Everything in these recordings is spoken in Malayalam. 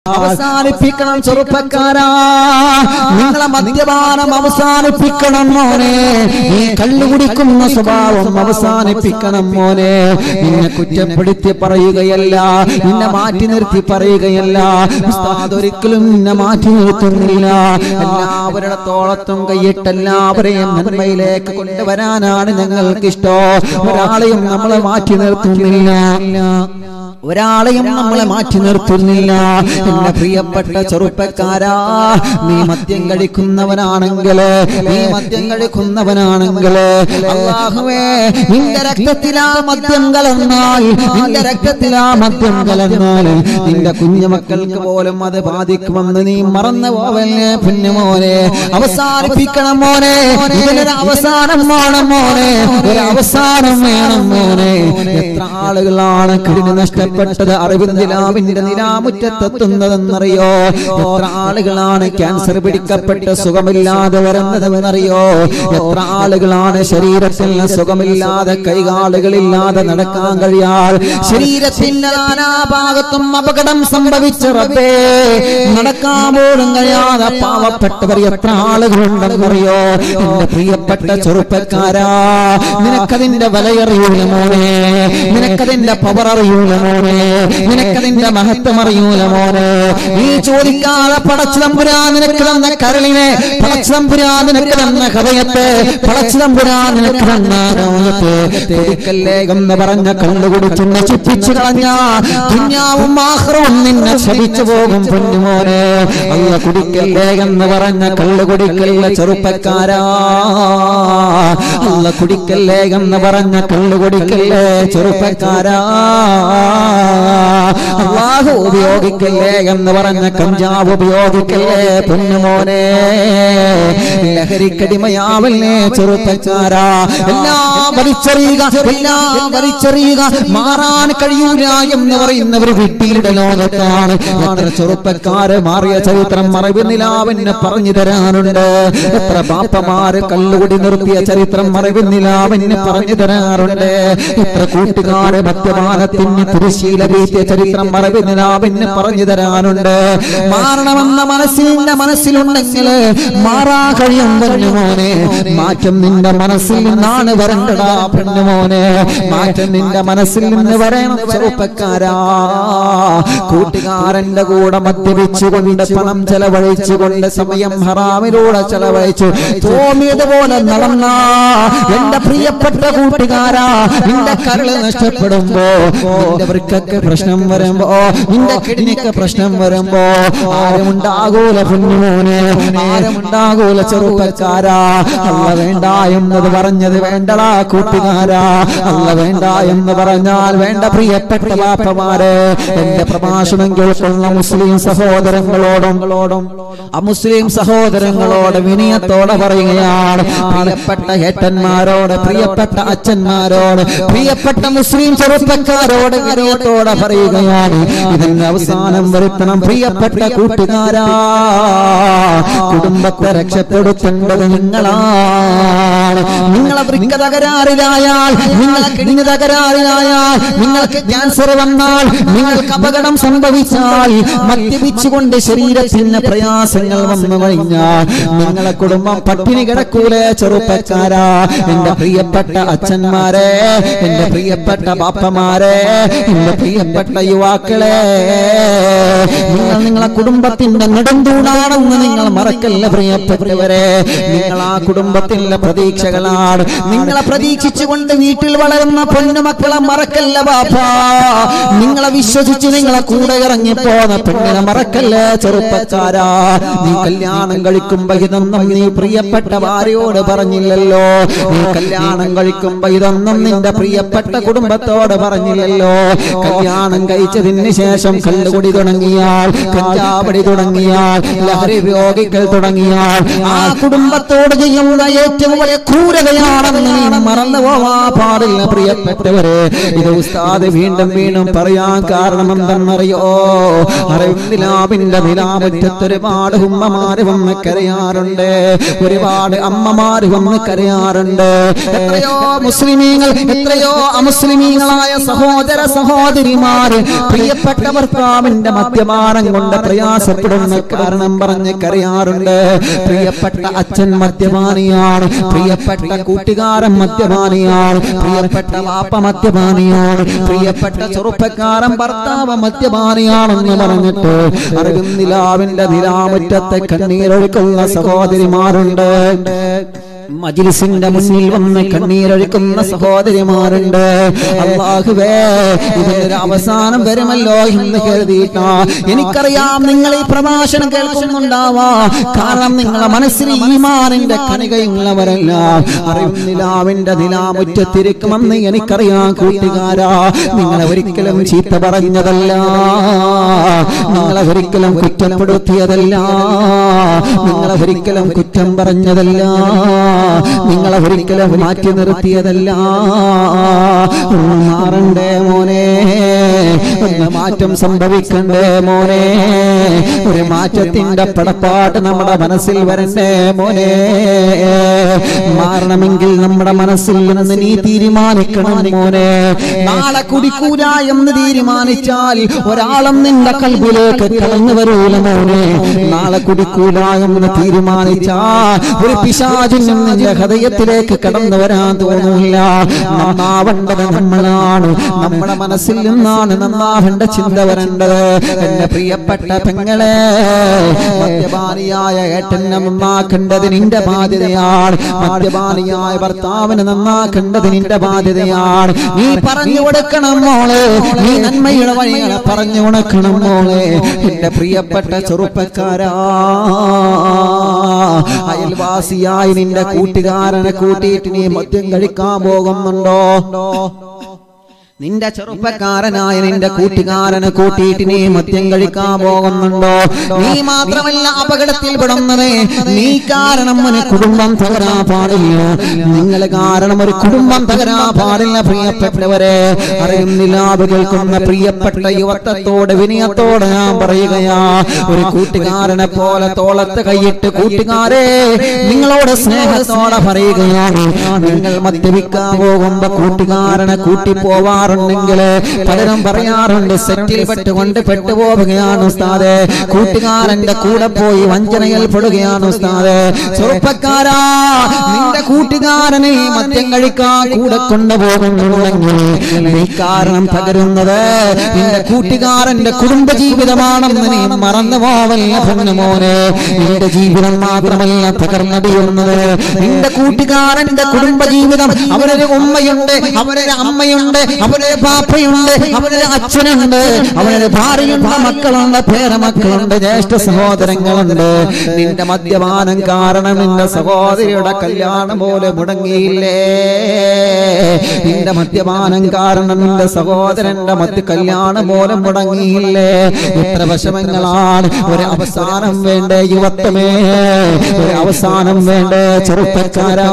അവസാനിപ്പിക്കണം ചെറുപ്പക്കാരാ, നിങ്ങളെ മദ്യപാനം അവസാനിപ്പിക്കണം മോനെ. നീ കള്ളു കുടിക്കുന്ന സ്വഭാവം അവസാനിപ്പിക്കണം മോനെ. നിന്നെ കുറ്റപ്പെടുത്തി പറയുകയല്ല, നിന്നെ മാറ്റി നിർത്തി പറയുകയല്ല. ഉസ്താദ് ഒരിക്കലും നിന്നെ മാറ്റി നിർത്തുന്നില്ല. എല്ലാവരുടെ തോളത്തും കൈയിട്ട് എല്ലാവരെയും നന്മയിലേക്ക് കൊണ്ടുവരാനാണ് ഞങ്ങൾക്ക് ഇഷ്ടം. ഒരാളെയും നമ്മളെ മാറ്റി നിർത്തുന്നില്ല, ഒരാളെയും നമ്മളെ മാറ്റി നിർത്തുന്നില്ല. എന്റെ പ്രിയപ്പെട്ട ചെറുപ്പക്കാരാ, നീ മദ്യം കഴിക്കുന്നവനാണെങ്കിൽ, നീ മദ്യം കഴിക്കുന്നവനാണെങ്കിൽ അല്ലാഹുവേ, നിന്റെ രക്തത്തിലാ മദ്യം കലർന്നാൽ, നിന്റെ രക്തത്തിലാ മദ്യം കലർന്നാൽ നിന്റെ കുഞ്ഞുമക്കൾക്ക് പോലും അത് ബാധിക്കുമെന്ന് നീ മറന്നു പോവല്ലേ പൊന്നുമോനെ. അവസാനിപ്പിക്കണം മോനെ, ഇതിനൊരു അവസാനം വേണം മോനെ, ഒരു അവസാനം വേണം മോനെ. എത്ര ആളുകളാണ് കിടിന് നഷ്ടപ്പെട്ടത് അറിവിന്റെ നിലാമുറ്റത്തെത്തുന്നതെന്നറിയോ? എത്ര ആളുകളാണ് ക്യാൻസർ പിടിക്കപ്പെട്ട് സുഖമില്ലാതെ വരുന്നതെന്നറിയോ? എത്ര ആളുകളാണ് ശരീരത്തിൽ സുഖമില്ലാതെ, കൈകാലുകളില്ലാതെ നടക്കാൻ കഴിയാതെ, ശരീരത്തിന്റെ നാനാഭാഗത്തും അപകടം സംഭവിച്ച റബ്ബേ നടക്കാൻ പോലും കഴിയാതെ പാവപ്പെട്ടവർ എത്ര ആളുകളുണ്ടെന്നറിയോ? എന്റെ പ്രിയപ്പെട്ട ചെറുപ്പക്കാരാ, നിനക്കതിന്റെ വിലയറിയൂല മോനെ, നിനക്കതിന്റെ പവർ അറിയൂല മോനെ, നിനക്കതിന്റെ മഹത്വം അറിയൂല മോനെ. നീ ചോദിക്കാതെ പടച്ചതമ്പുരാൻ നിനക്ക് തന്ന കരളിനെ, പടച്ചതമ്പുരാൻ നിനക്ക് തന്ന ഹൃദയത്തെ, പടച്ചതമ്പുരാൻ നിനക്ക് തന്ന കുടിക്കല്ലേ എന്ന് പറഞ്ഞ കള്ളു കുടിച്ച് നശിപ്പിച്ചു കളഞ്ഞ ദുനിയാവും ആഖിറവും നിന്നെ ശപിച്ചു പോകും പൊന്നുമോനെ. അല്ല കുടിക്കല്ലേ എന്ന് പറഞ്ഞ കള്ളു കുടിക്കല്ല ചെറുപ്പക്കാരാ, അല്ല കുടിക്കല്ലേ എന്ന് പറഞ്ഞ കള്ളു കുടിക്കല്ലേ ചെറുപ്പക്കാരാ. അല്ലാഹു ഉപയോഗിക്കല്ലേ എന്ന് പറഞ്ഞ കഞ്ചാവ് ഉപയോഗിക്കല്ലേ പൊന്നുമോനെ. ലഹരിക്കടിമയാവല്ലേ ചെറുപ്പക്കാരാ. എല്ലാം വലിച്ചെറിയുക, എല്ലാം വലിച്ചെറിയുക. മാറാൻ കഴിയൂല എന്ന് പറയുന്നവർ വിട്ടിയുടെ ലോകത്താണ്. എത്ര ചെറുപ്പക്കാര് മാറിയ ചരിത്രം മറവി നിലാവിന് പറഞ്ഞു തരാറുണ്ട്. എത്ര ബാപ്പമാര് കള്ളുകുടി നിർത്തിയ ചരിത്രം മറവി നിലാവിന് പറഞ്ഞു തരാറുണ്ട്. എത്ര കൂട്ടുകാര് മദ്യപാനത്തിന് തിരുശീല വീട്ടിയ ചരിത്രം മറവി നിലാവിന് പറഞ്ഞു തരാനുണ്ട്. മാറണമെന്ന മനസ്സിലുണ്ടെങ്കിൽ മാറാ കഴിയും പൊന്നുമോനെ. മാറ്റം നിന്റെ മനസ്സിൽ നിന്നാണ് വരണ്ടടാ പൊന്നുമോനെ. മാറ്റം നിന്റെ മനസ്സിൽ നിന്ന് വരണം ചെറുപ്പക്കാരാ. കൂട്ടുകാരന്റെ കൂടെ മദ്യപിച്ചുകൊണ്ട് പണം ചെലവഴിച്ചുകൊണ്ട് സമയം ഹറാമിലൂടെ ചെലവഴിച്ചു തോന്നിയതുപോലെ നടന്ന എന്റെ പ്രിയപ്പെട്ട കൂട്ടുകാരാ, നിന്റെ കരള് നഷ്ടപ്പെടുമ്പോ, നിന്റെ വൃക്കക്ക് പ്രശ്നം വരുമ്പോ, നിന്റെ കിഡ്നിക്ക് പ്രശ്നം വരുമ്പോ ആരുമുണ്ടാകൂല പൊന്നുമോനെ, ആരുമുണ്ടാകൂല ചെറുപ്പക്കാരാ. അല്ല വേണ്ട എന്നത് പറഞ്ഞത് വേണ്ടടാ കൂട്ടുകാരാ. അല്ല വേണ്ട എന്ന് പറഞ്ഞാൽ വേണ്ട പ്രിയപ്പെട്ട ബാപ്പമാരെ. എന്റെ പ്രഭാഷണം കേൾക്കുന്ന മുസ്ലിം സഹോദരങ്ങളോടും അമുസ്ലിം സഹോദരങ്ങളോട് വിനയത്തോടെ പറയുകയാണ്. പ്രിയപ്പെട്ട ഏട്ടന്മാരോട്, പ്രിയപ്പെട്ട അച്ഛന്മാരോട്, പ്രിയപ്പെട്ട മുസ്ലിം ചെറുപ്പക്കാരോട് വിനയത്തോടെ പറയുകയാണ്. ഇതിന് അവസാനം വരുത്തണം പ്രിയപ്പെട്ട കൂട്ടുകാരാ. കുടുംബത്തെ രക്ഷപ്പെടുത്തേണ്ടത് നിങ്ങളാണ്. നിങ്ങളെ വൃക്ക തകരാറിലായാൽ, നിങ്ങളെ കിഡ്നി തകരാറിലായാൽ, നിങ്ങൾക്ക് ക്യാൻസർ വന്നാൽ, നിങ്ങൾക്ക് അപകടം സംഭവിച്ചാൽ, മദ്യപിച്ചുകൊണ്ട് ശരീരത്തിന് പ്രയാസങ്ങൾ വന്നു കഴിഞ്ഞാൽ നിങ്ങളെ കുടുംബം പട്ടിണി കിടക്കൂലേ ചെറുപ്പക്കാരാ. എന്റെ പ്രിയപ്പെട്ട അച്ഛന്മാരെ, എന്റെ പ്രിയപ്പെട്ട ബാപ്പമാരെ, എന്റെ പ്രിയപ്പെട്ട യുവാക്കളെ, നിങ്ങൾ നിങ്ങളെ കുടുംബത്തിന്റെ നെടുന്തൂണാണെന്ന് നിങ്ങൾ മറക്കല്ല പ്രിയപ്പെട്ടവരെ. നിങ്ങൾ ആ കുടുംബത്തിന്റെ പ്രതീക്ഷകളാണ്. നിങ്ങളെ പ്രതീക്ഷിച്ചുകൊണ്ട് വീട്ടിൽ വളരുന്ന പൊന്നുമക്കളെ മറക്കല്ല ബാപ്പാ. നിങ്ങളെ വിശ്വസിച്ച് നിങ്ങളെ കൂടെ ഇറങ്ങിപ്പോന്ന പെണ്ണിനെ മറക്കല്ലേ ചെറുപ്പക്കാരാ. നീ കല്യാണം കഴിക്കുമ്പോ ഇതൊന്നും നീ പ്രിയപ്പെട്ട ഭാര്യയോട് പറഞ്ഞില്ലല്ലോ. നീ കല്യാണം കഴിക്കുമ്പോ ഇതൊന്നും നിന്റെ പ്രിയപ്പെട്ട കുടുംബത്തോട് പറഞ്ഞില്ലല്ലോ. കല്യാണം കഴിച്ചതിന് ശേഷം കല്ലുകുടി തുടങ്ങിയാൽ, കഞ്ചാവടി തുടങ്ങിയാൽ, ലഹരി ഉപയോഗിക്കൽ തുടങ്ങിയാൽ ആ കുടുംബത്തോട് ചെയ്യുന്ന ഏറ്റവും വലിയ ക്രൂരതയാണെന്ന് നീ മറന്നു പോവാ പാടില്ല പ്രിയപ്പെട്ടവരെ. ഇത് ഉസ്താദ് വീണ്ടും വീണ്ടും പറയാൻ കാരണം എന്തെന്നറിയോ? അറിവിന്റെ നിലാമുറ്റത്ത് ഒരുപാട് ഉമ്മമാര് വന്ന് കരയാറുണ്ട്, ഒരുപാട് അമ്മമാര് വന്ന് കരയാറുണ്ട്. എത്രയോ മുസ്ലിമീങ്ങൾ, എത്രയോ അമുസ്ലിമീങ്ങളായ സഹോദര സഹോദരിമാര് പ്രിയപ്പെട്ട ഭർത്താവിന്റെ മദ്യപാനം കൊണ്ട് പ്രയാസപ്പെടുന്ന കാരണം പറഞ്ഞ് കരയാറുണ്ട്. പ്രിയപ്പെട്ട അച്ഛൻ മദ്യപാനിയാണ്, പ്രിയപ്പെട്ട കൂട്ടുകാരൻ മദ്യപാനിയാണ്, പ്രിയപ്പെട്ട വാപ്പ മദ്യപാനിയാണ്, പ്രിയപ്പെട്ട ചെറുപ്പക്കാരൻ ഭർത്താവ് മദ്യപാനിയാണെന്ന് പറഞ്ഞിട്ട് അറിവിന്റെ നിലാമുറ്റത്തെ കണ്ണീരൊഴുക്കുന്ന സഹോദരിമാരുണ്ട്. മജ്ലിസിന്റെ മുന്നിൽ വന്ന് കണ്ണീരൊഴുക്കുന്ന സഹോദരിമാരുണ്ട്. അല്ലാഹുവേ, ഇതിനൊരു അവസാനം വരുമല്ലോ എന്ന് കരുതിയിട്ടാ. എനിക്കറിയാം നിങ്ങൾ ഈ പ്രഭാഷണം കേൾക്കുന്നുണ്ടാവാ, കാരണം നിങ്ങളെ മനസ്സിൽ ഈമാനിന്റെ കണികയുള്ളവരല്ല. അറിവിന്റെ നിലാമുറ്റത്തിരിക്കുമെന്ന് എനിക്കറിയാം കൂട്ടുകാരാ. നിങ്ങളെ ഒരിക്കലും ചീത്ത പറഞ്ഞതല്ല, നിങ്ങളെ ഒരിക്കലും കുറ്റപ്പെടുത്തിയതല്ല, നിങ്ങളെ ഒരിക്കലും കുറ്റം പറഞ്ഞതല്ല, നിങ്ങളെ ഒരിക്കലും മാറ്റി നിർത്തിയതല്ല. ഒന്ന് മാറണ്ടേ മോനെ, ഒന്ന് മാറ്റം സംഭവിക്കണ്ടേ മോനെ, ഒരു മാറ്റത്തിന്റെ പടപ്പാട്ട് നമ്മുടെ മനസ്സിൽ വരണ്ടേ മോനെ. മാറണമെങ്കിൽ നമ്മുടെ മനസ്സിൽ നിന്ന് നീ തീരുമാനിക്കണം മോനെ. നാളെ കുടിക്കൂല എന്ന് തീരുമാനിച്ചാൽ ഒരാളും നിന്റെ കൽബിലേക്ക് കടന്നു വരൂല മോനെ. നാളെ കുടിക്കൂല എന്ന് തീരുമാനിച്ചാൽ ഒരു പിശാചിനും നിന്റെ ഹൃദയത്തിലേക്ക് കടന്നു വരാൻ തോന്നില്ല. നന്നാവേണ്ടത് നമ്മളാണ്, നമ്മുടെ മനസ്സിൽ നിന്നാണ് നന്നാവേണ്ട ചിന്ത വരേണ്ടത്. എന്റെ പ്രിയപ്പെട്ട പെങ്ങളെ, മദ്യപാനിയായ ഏട്ടനെ നന്നാക്കേണ്ടത് നിന്റെ ബാധ്യതയാണ്, മദ്യപാനിയായ ഭർത്താവിനെ നന്നാക്കേണ്ടത് നിന്റെ ബാധ്യതയാണ്. നീ പറഞ്ഞു കൊടുക്കണം മോളെ, നീ നന്മയുടെ വഴികളെ പറഞ്ഞു കൊടുക്കണം മോളെ. എന്റെ പ്രിയപ്പെട്ട ചെറുപ്പക്കാരാ, അയൽവാസിയായി നിന്റെ കൂട്ടുകാരനെ കൂട്ടിയിട്ട് നീ മദ്യം കഴിക്കാൻ പോകുന്നുണ്ടോ? നിന്റെ ചെറുപ്പക്കാരനായ നിന്റെ കൂട്ടുകാരനെ കൂട്ടിയിട്ട് നീ മദ്യം കഴിക്കാൻ പോകുന്നുണ്ടോ? നീ മാത്രമല്ല അപകടത്തിൽ പെടുന്നത്, നീ കാരണം ഒരു കുടുംബം തകരാൻ പാടില്ല, നിങ്ങൾ കാരണം ഒരു കുടുംബം തകരാൻ പാടില്ല. പ്രിയപ്പെട്ടവരെ, അറിയുന്നില്ല കേൾക്കുന്ന പ്രിയപ്പെട്ട യുവത്വത്തോട് വിനയത്തോടെ ഞാൻ പറയുകയാ, ഒരു കൂട്ടുകാരനെ പോലെ തോളത്ത് കൈയിട്ട് കൂട്ടുകാരെ നിങ്ങളോട് സ്നേഹത്തോടെ പറയുകയാണ്. നിങ്ങൾ മദ്യപിക്കാൻ പോകുമ്പോ കൂട്ടുകാരനെ കൂട്ടി പോവാറുണ്ടെങ്കിൽ പലരും പറയാറുണ്ട് സെറ്റിൽ പെട്ടുകൊണ്ട് പെട്ടുപോവുകയാണ് ഉസ്താദേ, കൂട്ടുകാരന്റെ കൂടെ പോയി വഞ്ചനയിൽ പെടുകയാണ് ഉസ്താദേ. ചെറുപ്പക്കാരാ, നിന്റെ കൂട്ടുകാരനെ മദ്യം കഴിക്കാൻ കൂടെ കൊണ്ടുപോകുന്നുണ്ടെങ്കിൽ നീ കാരണം തകരുന്നത് നിന്റെ കൂട്ടുകാരന്റെ കുടുംബജീവിതമാണെന്ന് നീ മറന്നു പോവല്ല പൊന്നുമോനെ. നിന്റെ ജീവിതം മാത്രമല്ല തകർന്നടിയുന്നത്, നിന്റെ കൂട്ടുകാരന്റെ കുടുംബജീവിതം. അവരൊരു ഉമ്മയുണ്ട്, അവരൊരു അമ്മയുണ്ട്, അവരൊരു പാപ്പയുണ്ട്, അവരൊരു അച്ഛനുണ്ട്, അവരൊരു ഭാര്യയുണ്ട്, മക്കളുണ്ട്, പേരമക്കളുണ്ട്, ജ്യേഷ്ഠ സഹോദരങ്ങളുണ്ട്. നിന്റെ മദ്യപാനം കാരണം നിന്റെ സഹോദരിയുടെ കല്യാണം പോലെ മുടങ്ങിയില്ലേ? നിന്റെ മദ്യപാനം കാരണം നിന്റെ സഹോദരന്റെ കല്യാണം പോലെ മുടങ്ങിയില്ലേ? എത്ര വിഷമങ്ങളാണ്. ഒരു അവസാനം വേണ്ടേ യുവത്വമേ, ഒരു അവസാനം വേണ്ടേ ചെറുപ്പക്കാരാ?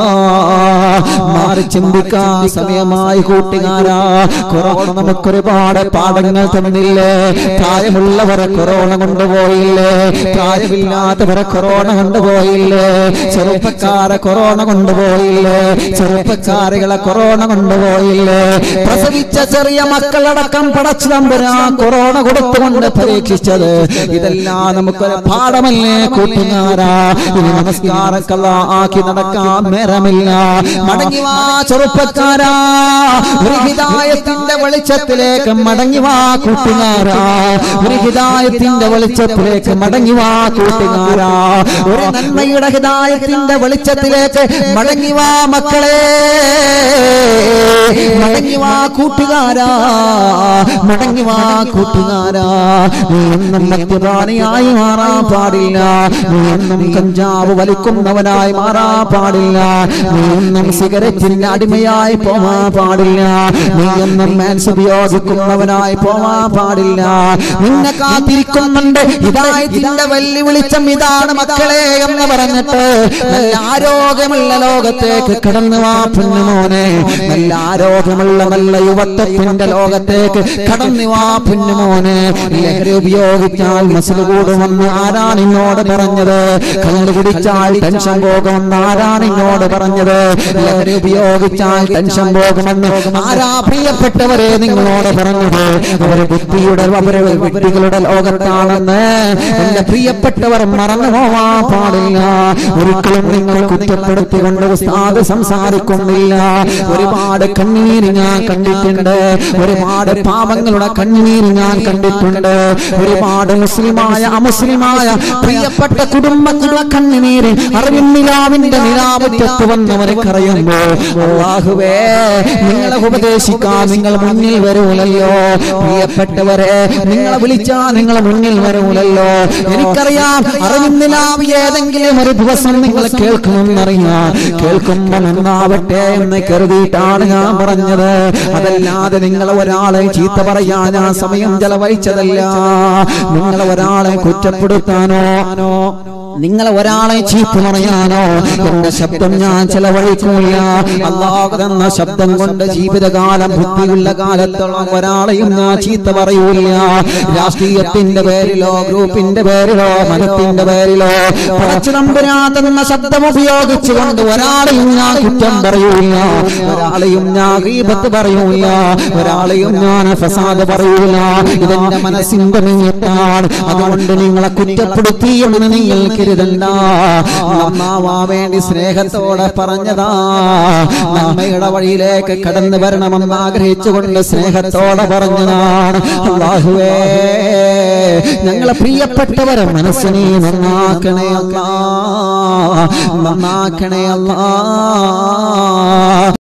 മാറി ചിന്തിക്കാൻ സമയമായി കൂട്ടുകാരാ. കൊറോണ നമുക്കൊരുപാട് പാഠങ്ങൾ തന്നില്ലേ? പ്രായമുള്ളവരെ കൊറോണ കൊണ്ടുപോയില്ലേ? പ്രായമില്ലാത്തവരെ കൊറോണ കൊണ്ടുപോയില്ലേ? ചെറുപ്പക്കാരെ കൊറോണ കൊണ്ടുപോയില്ലേ? ചെറുപ്പക്കാരികളെ കൊറോണ കൊണ്ടുപോയില്ലേ? പ്രസവിച്ച ചെറിയ മക്കളടക്കം പടച്ചു തമ്പുരാൻ കൊറോണ കൊടുത്തുകൊണ്ട് പരീക്ഷിച്ചത്. ഇതെല്ലാം നമുക്കൊരു പാഠമല്ലേ കൂട്ടുകാരാ? ഇനി നമസ്കാരക്കല്ല ആക്കി നടക്കാൻ നേരമില്ല. മടങ്ങി വാ ചെറുപ്പക്കാരാ, ഒരു ഹിദായത്തിന്റെ വെളിച്ചത്തിലേക്ക് മടങ്ങി വാ കൂട്ടുകാരാ, ഒരു ഹിദായത്തിന്റെ വെളിച്ചത്തിലേക്ക് മടങ്ങി വാ കൂട്ടുകാരാ, ഒരു നന്മയുടെ ഹിദായത്തിന്റെ വെളിച്ചത്തിലേക്ക് മടങ്ങി വാ മക്കളെ, മടങ്ങി വാ കൂട്ടുകാരാ, മടങ്ങി വാ കൂട്ടുകാരാ. നീ എന്നും മദ്യപാനിയായി മാറാൻ പാടില്ല, നീ എന്നും കഞ്ചാവ് വലിക്കുന്നവനായി മാറാൻ പാടില്ല, നീ എന്നും സിഗരറ്റിന്റെ അടിമയായി പോവാൻ പാടില്ല. നീയൊന്നും മാൻസ് ഉപയോഗിക്കുന്നവനായി പോവാൻ പാടില്ല. നിന്നെ കാത്തിരിക്കുന്നുണ്ട് ഹിദായത്തിന്റെ വെല്ലുവിളിച്ചം ഇതാണ് മക്കളെ എന്ന് പറഞ്ഞിട്ട് നല്ല ആരോഗ്യമുള്ള ലോകത്തേക്ക് കടന്നു വാ പൊന്നുമോനെ. നല്ല ആരോഗ്യമുള്ള നല്ല യുവത്വത്തിന്റെ ലോകത്തേക്ക് കടന്നു വാ പൊന്നുമോനെ. ലഹരി ഉപയോഗിച്ചാൽ മസിൽ കൂടുമെന്ന് ആരാണ് ഇന്നോട് പറഞ്ഞത്? കള്ളു കുടിച്ചാൽ ടെൻഷൻ പോകുമെന്ന് ആരാണ് ഇന്നോട് പറഞ്ഞത്? ലഹരി ഉപയോഗിച്ചാൽ ടെൻഷൻ പോകുമെന്ന് ആരാ പ്രിയപ്പെട്ടവരെ നിങ്ങളോട് പറഞ്ഞത്? അവരെ വിഡ്ഢികളുടെ ലോകത്താണെന്ന് എന്റെ പ്രിയപ്പെട്ടവർ മറന്നു പോവാൻ പാടില്ല. ഒരിക്കലും നിങ്ങൾ കുറ്റപ്പെടുത്തിക്കൊണ്ട് ഉസ്താദ് സംസാരിക്കുന്നില്ല. ഒരുപാട് കണ്ണീര് ഞാൻ കണ്ടിട്ടുണ്ട്. ഒരുപാട് പാപങ്ങളുടെ കണ്ണീര് ഞാൻ കണ്ടിട്ടുണ്ട്. ഒരുപാട് മുസ്ലിമായ അമുസ്ലിമായ പ്രിയപ്പെട്ട കുടുംബങ്ങളുടെ കണ്ണുനീര് അറിവിന്റെ നിലാവറ്റത്ത് വന്നവരെ കരയുമ്പോൾ അല്ലാഹുവേ നിങ്ങളെ ഉപദേശിക്കാൻ നിങ്ങൾ മുന്നിൽ വരൂലല്ലോ. പ്രിയപ്പെട്ടവരെ നിങ്ങളെ വിളിച്ചാ നിങ്ങളെ മുന്നിൽ വരൂലല്ലോ. എനിക്കറിയാം അറിവിന്ദിലാവ് ഏതെങ്കിലും ഒരു ദിവസം നിങ്ങൾ കേൾക്കുമെന്നറിയാം. കേൾക്കുമ്പോ നന്നാവട്ടെ എന്ന് കരുതിയിട്ടാണ് ഞാൻ പറഞ്ഞത്. അതല്ലാതെ നിങ്ങളെ ഒരാളെ ചീത്ത പറയാൻ ഞാൻ സമയം ചെലവഴിച്ചതല്ല. നിങ്ങളെ ഒരാളെ കുറ്റപ്പെടുത്താനോ നിങ്ങളെ ഒരാളെ ചീത്ത പറയാനോ എന്റെ ശബ്ദം ഞാൻ ചെലവഴിക്കൂല. അല്ലാഹു തന്ന ശബ്ദം കൊണ്ട് ജീവിതകാലം ബുദ്ധിയുള്ള കാലത്തോളം ഒരാളെയും ഞാൻ ചീത്ത പറയൂല. രാഷ്ട്രീയത്തിന്റെ പേരിലോ ഗ്രൂപ്പിന്റെ പേരിലോ മതത്തിന്റെ പേരിലോ പടച്ച തമ്പുരാൻ തന്ന ശബ്ദം ഉപയോഗിച്ചുകൊണ്ട് ഒരാളെയും ഞാൻ കുറ്റം പറയൂല. ഒരാളെയും ഞാൻ ഗീബത്ത് പറയൂല. ഒരാളെയും ഞാൻ ഫസാദ് പറയൂല. ഇതെന്റെ മനസ്സിന്റെ നീയത്താണ്. അതുകൊണ്ട് നിങ്ങളെ കുറ്റപ്പെടുത്തി എന്ന് നിങ്ങൾ കരുതണ്ട. നന്നാവാൻ വേണ്ടി സ്നേഹത്തോടെ പറഞ്ഞതാ. നന്മയുടെ വഴിയിലേക്ക് കടന്നു വരണമെന്ന് ആഗ്രഹിച്ചുകൊണ്ട് സ്നേഹത്തോടെ പറഞ്ഞതാണ്. അല്ലാഹുവേ ഞങ്ങളെ പ്രിയപ്പെട്ടവരെ മനസ്സിനെ നന്നാക്കണേ അല്ലാ, നന്നാക്കണേ അല്ലാ.